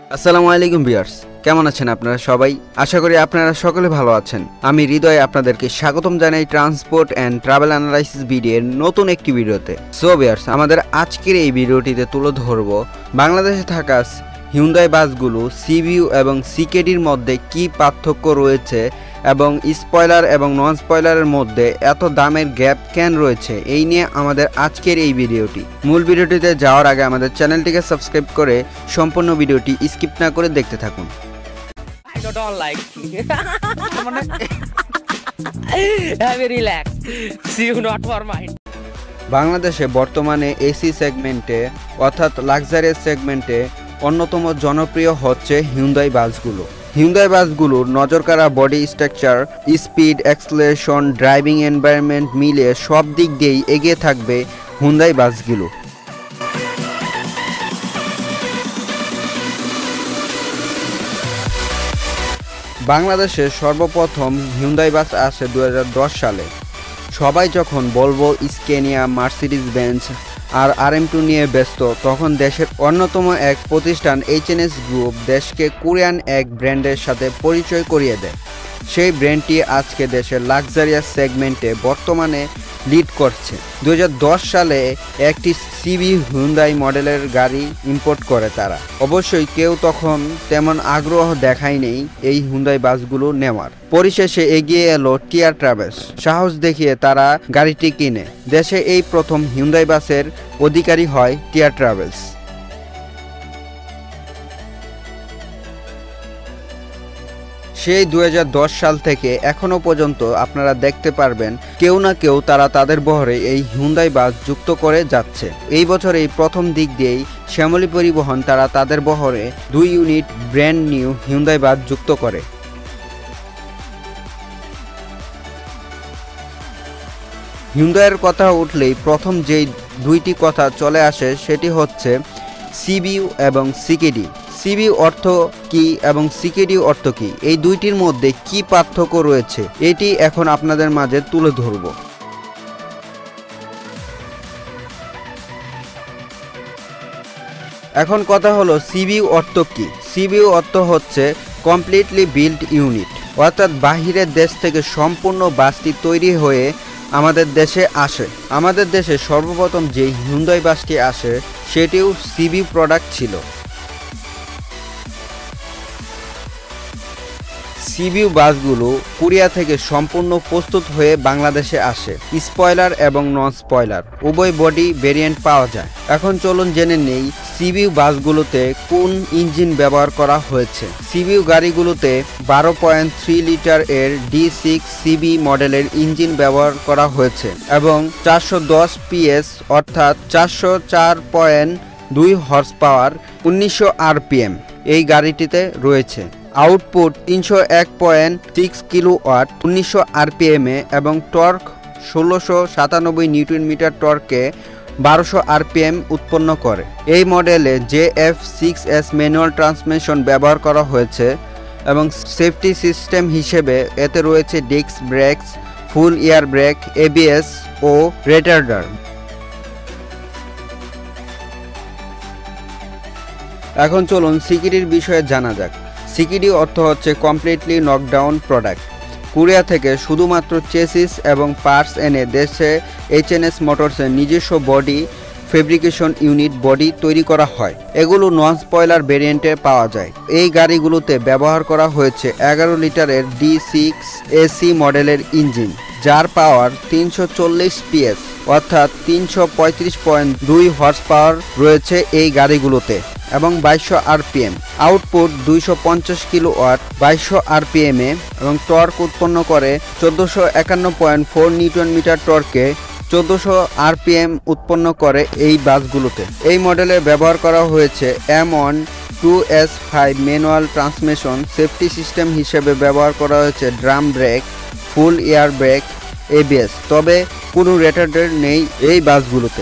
আসসালামু আলাইকুম ভিউয়ার্স, কেমন আছেন আপনারা সবাই? আশা করি আপনারা সকলে ভালো আছেন। আমি হৃদয় আপনাদেরকে স্বাগতম জানাই ট্রান্সপোর্ট অ্যান্ড ট্রাভেল অ্যানালাইসিস ভিডিওর নতুন একটি ভিডিওতে। সো ভিউয়ার্স, আমাদের আজকের এই ভিডিওটিতে তুলে ধরব বাংলাদেশে থাকা হিউন্ডাই বাসগুলো সিবিইউ এবং সিকেডির মধ্যে কি পার্থক্য রয়েছে এবং স্পয়লার এবং নন স্পয়লারের মধ্যে এত দামের গ্যাপ কেন রয়েছে, এই নিয়ে আমাদের আজকের এই ভিডিওটি। মূল ভিডিওটিতে যাওয়ার আগে আমাদের চ্যানেলটিকে সাবস্ক্রাইব করে সম্পূর্ণ ভিডিওটি স্কিপ না করে দেখতে থাকুন। বাংলাদেশে বর্তমানে এসি সেগমেন্টে অর্থাৎ লাক্সারিয়াস সেগমেন্টে অন্যতম জনপ্রিয় হচ্ছে হিউন্ডাই বাসগুলো। হিউন্ডাই বাসগুলোর নজরকাড়া body structure, speed, acceleration, driving environment মিলে সব দিক দিয়েই এগিয়ে থাকবে হিউন্ডাই বাসগুলো। বাংলাদেশে সর্বপ্রথম হিউন্ডাই বাস আসে 2010 সালে। সবাই যখন ভলভো, স্কেনিয়া, মার্সিডিজ বেঞ্জ আর RM2 নিয়ে ব্যস্ত, তখন দেশের অন্যতম এক প্রতিষ্ঠান H&S গ্রুপ দেশকে কোরিয়ান এক ব্র্যান্ডের সাথে পরিচয় করিয়ে দেয়। সেই ব্র্যান্ডটি আজকে দেশের লাক্সারিয়াস সেগমেন্টে বর্তমানে লিড করছে। 2010 সালে একটি সিবি হিউন্ডাই মডেলের গাড়ি ইম্পোর্ট করে তারা। অবশ্যই কেউ তখন তেমন আগ্রহ দেখায়নি এই হিউন্ডাই বাসগুলো নেওয়ার। পরিশেষে এগিয়ে এলো টিয়ার ট্রাভেলস। সাহস দেখিয়ে তারা গাড়িটি কিনে দেশে এই প্রথম হিউন্ডাই বাসের অধিকারী হয় টিয়ার ট্রাভেলস। সেই 2010 সাল থেকে এখনো পর্যন্ত আপনারা দেখতে পারবেন কেউ না কেউ তারা তাদের বহরে এই হিউন্ডাই বাস যুক্ত করে যাচ্ছে। এই বছর এই প্রথম দিক দিয়েই শ্যামলী পরিবহন তারা তাদের বহরে 2 unit brand new Hyundai bus যুক্ত করে। হিউন্ডাইয়ের কথা উঠলেই প্রথম যেই দুইটি কথা চলে আসে সেটি হচ্ছে সিবিইউ এবং সিকেডি। সিবিইউ অর্থ কি এবং সিকেডি অর্থ কি, এই দুইটির মধ্যে কি পার্থক্য রয়েছে, এটি এখন আপনাদের মাঝে তুলে ধরব। এখন কথা হলো সিবিইউ অর্থ কি। সিবিইউ অর্থ হচ্ছে কমপ্লিটলি বিল্ড ইউনিট, অর্থাৎ বাহিরের দেশ থেকে সম্পূর্ণ বাসটি তৈরি হয়ে আমাদের দেশে আসে। আমাদের দেশে সর্বপ্রথম যে হিউন্ডাই বাসটি আসে সেটিও সিবিইউ প্রোডাক্ট ছিল। সিবিইউ বাসগুলো কোরিয়া থেকে সম্পূর্ণ প্রস্তুত হয়ে বাংলাদেশে আসে। স্পয়লার এবং নন স্পয়লার উভয় বডি ভেরিয়েন্ট পাওয়া যায়। এখন চলুন জেনে নেই সিবিইউ বাসগুলোতে কোন ইঞ্জিন ব্যবহার করা হয়েছে। সিবিইউ গাড়িগুলোতে 12.3 লিটার এর D6 সিবি মডেলের ইঞ্জিন ব্যবহার করা হয়েছে এবং 410 PS অর্থাৎ 404.2 হর্স পাওয়ার, 1900 RPM এই গাড়িটিতে রয়েছে। আউটপুট 301.6 কিলোওয়াট, 1900 RPM এবং টর্ক 1697 নিউটন মিটার টর্কে 1200 RPM উৎপন্ন করে। এই মডেলে JF6S ম্যানুয়াল ট্রান্সমিশন ব্যবহার করা হয়েছে এবং সেফটি সিস্টেম হিসেবে এতে রয়েছে disc brakes, full air brake, ABS ও রেটার্ডার। এখন চলুন সিকেডির বিষয়ে জানা যাক। সিকেডি অর্থ হচ্ছে কমপ্লিটলি নকডাউন প্রোডাক্ট। কোরিয়া থেকে শুধুমাত্র চেসিস এবং পার্টস এনে দেশে H&S মোটরসের নিজস্ব বডি ফেব্রিকেশন ইউনিট বডি তৈরি করা হয়। এগুলো নন স্পয়লার ভেরিয়েন্টে পাওয়া যায়। এই গাড়িগুলোতে ব্যবহার করা হয়েছে 11 লিটারের D6 AC মডেলের ইঞ্জিন, যার পাওয়ার 340 PS অর্থাৎ 335.2 হর্স পাওয়ার রয়েছে এই গাড়িগুলোতে এবং 2200 RPM। আউটপুট 250 কিলোওয়াট, 2200 RPM এবং টর্ক উৎপন্ন করে 1451.4 নিউটন মিটার টর্কে 1400 RPM উৎপন্ন করে এই বাসগুলোতে। এই মডেলে ব্যবহার করা হয়েছে M1 2S5 manual transmission. Safety system হিসেবে ব্যবহার করা হয়েছে drum brake, full air brake, ABS, তবে কোনো রেটার্ডার নেই এই বাসগুলোতে।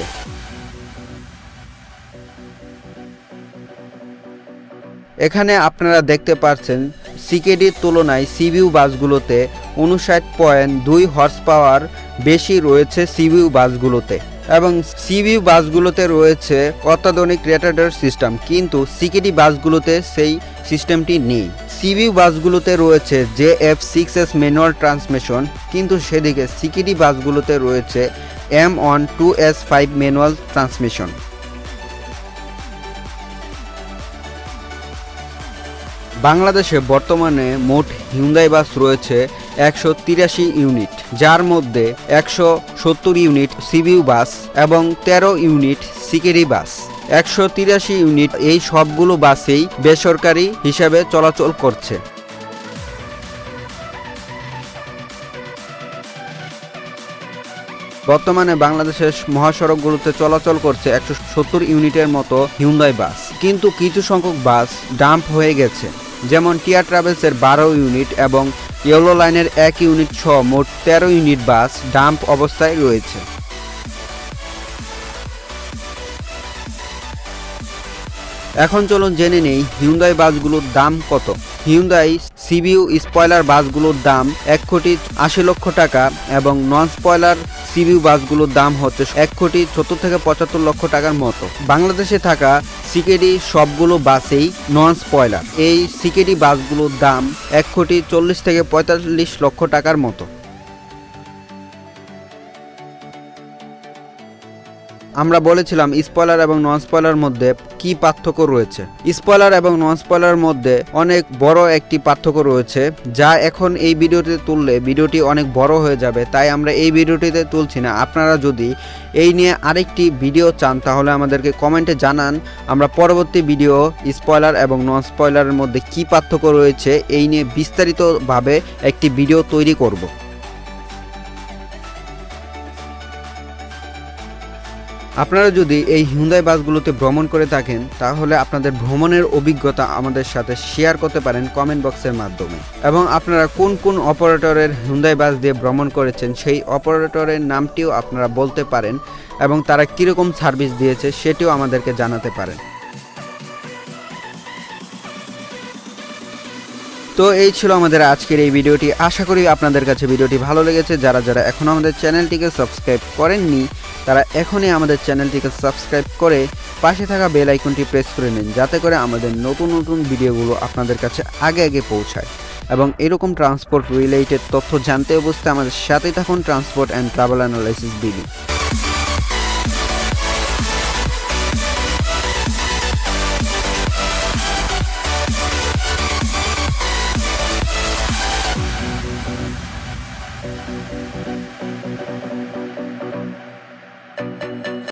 এখানে আপনারা দেখতে পাচ্ছেন সিকেডির তুলনায় সিবিইউ বাসগুলোতে 59.2 হর্স পাওয়ার বেশি রয়েছে সিবিইউ বাসগুলোতে। এবং সিবিইউ বাসগুলোতে রয়েছে অত্যাধুনিক রেটার্ডার সিস্টেম, কিন্তু সিকেডি বাসগুলোতে সেই সিস্টেমটি নেই। সিবিইউ বাসগুলোতে রয়েছে JF6S ম্যানুয়াল ট্রান্সমিশন, কিন্তু সেদিকে সিকেডি বাসগুলোতে রয়েছে M12S5 ম্যানুয়াল ট্রান্সমিশন। বাংলাদেশে বর্তমানে মোট হিউন্দাই বাস রয়েছে 183 ইউনিট, যার মধ্যে 170 ইউনিট সিবিইউ বাস এবং 13 ইউনিট সিকেডি বাস। 183 ইউনিট এই সবগুলো বাসেই বেসরকারি হিসাবে চলাচল করছে। বর্তমানে বাংলাদেশের মহাসড়কগুলোতে চলাচল করছে 170 ইউনিটের মতো হিউন্দাই বাস, কিন্তু কিছু সংখ্যক বাস ডাম্প হয়ে গেছে, যেমন টিয়া ট্রাভেলসের 12 ইউনিট এবং ইয়েলো লাইনের 1 ইউনিট সহ মোট 13 ইউনিট বাস ডাম্প অবস্থায় রয়েছে। এখন চলুন জেনে নেই হিউন্দাই বাসগুলোর দাম কত। হিউন্দাই সিবিইউ স্পয়লার বাসগুলোর দাম 1,80,00,000 টাকা এবং নন স্পয়লার সিবিইউ বাসগুলোর দাম হচ্ছে 1,70,00,000 থেকে 75,00,000 টাকার মতো। বাংলাদেশে থাকা সিকেডি সবগুলো বাসেই নন স্পয়লার। এই সিকেডি বাসগুলোর দাম 1,40,00,000 থেকে 45,00,000 টাকার মতো। আমরা বলেছিলাম স্পয়লার এবং নন স্পয়লার মধ্যে কি পার্থক্য রয়েছে। স্পয়লার এবং নন স্পয়লার মধ্যে অনেক বড় একটি পার্থক্য রয়েছে, যা এখন এই ভিডিওটিতে তুললে ভিডিওটি অনেক বড় হয়ে যাবে, তাই আমরা এই ভিডিওটিতে তুলছি না। আপনারা যদি এই নিয়ে আরেকটি ভিডিও চান তাহলে আমাদেরকে কমেন্টে জানান, আমরা পরবর্তী ভিডিও স্পয়লার এবং নন স্পয়লারের মধ্যে কি পার্থক্য রয়েছে এই নিয়ে বিস্তারিতভাবে একটি ভিডিও তৈরি করব। আপনারা যদি এই হিউন্দাই বাসগুলোতে ভ্রমণ করে থাকেন তাহলে আপনাদের ভ্রমণের অভিজ্ঞতা আমাদের সাথে শেয়ার করতে পারেন কমেন্ট বক্সের মাধ্যমে, এবং আপনারা কোন কোন অপারেটরের হিউন্দাই বাস দিয়ে ভ্রমণ করেছেন সেই অপারেটরের নামটিও আপনারা বলতে পারেন, এবং তারা কীরকম সার্ভিস দিয়েছে সেটিও আমাদেরকে জানাতে পারেন। তো এই ছিল আমাদের আজকের এই ভিডিওটি। আশা করি আপনাদের কাছে ভিডিওটি ভালো লেগেছে। যারা যারা এখনও আমাদের চ্যানেলটিকে সাবস্ক্রাইব করেননি তারা এখনই আমাদের চ্যানেলটিকে সাবস্ক্রাইব করে পাশে থাকা বেল আইকনটি প্রেস করে নিন, যাতে করে আমাদের নতুন নতুন ভিডিওগুলো আপনাদের কাছে আগে আগে পৌঁছায়। এবং এরকম ট্রান্সপোর্ট রিলেটেড তথ্য জানতে অবশ্যই আমাদের সাথেই থাকুন transport and travel analysis BD.